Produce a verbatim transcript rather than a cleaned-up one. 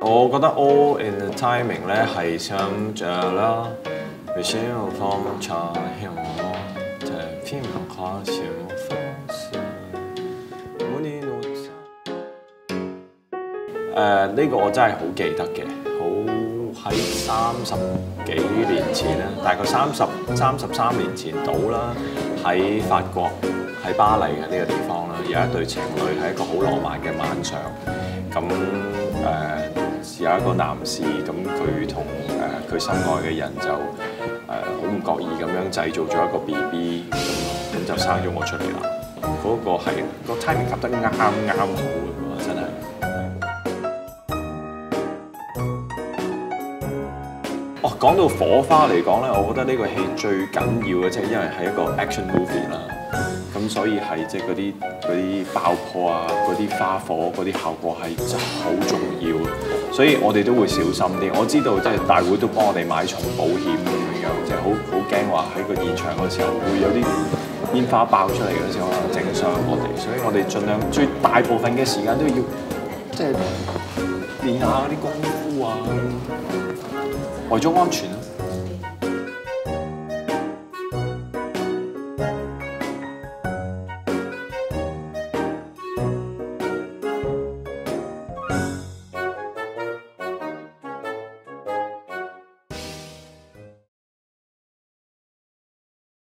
我覺得 all in the timing 咧係想着啦，微笑放長向我，就係偏向開笑方式。每年我誒呢個我真係好記得嘅，好喺三十幾年前啦，大概三十三十三年前到啦，喺法國喺巴黎嘅呢個地方啦，有一對情侶係一個好浪漫嘅晚上，咁誒。呃有一個男士咁，佢同誒佢心愛嘅人就誒好唔覺意咁樣製造咗一個 B B 咁咯，咁就生咗我出嚟啦。嗰、那個係、那個 timing 夾得啱啱好嘅喎，真係。哦，講到火花嚟講咧，我覺得呢個戲最緊要嘅即係因為係一個 action movie 啦，咁所以係即係嗰啲嗰啲爆破啊、嗰啲花火、嗰啲效果係真係好重要。所以我哋都會小心啲。我知道即係大會都幫我哋買重保險咁樣樣，即係好好驚話喺個現場嗰時候會有啲煙花爆出嚟嗰時候可能整傷我哋，所以我哋盡量最大部分嘅時間都要即係練下嗰啲功夫啊，為咗安全啊。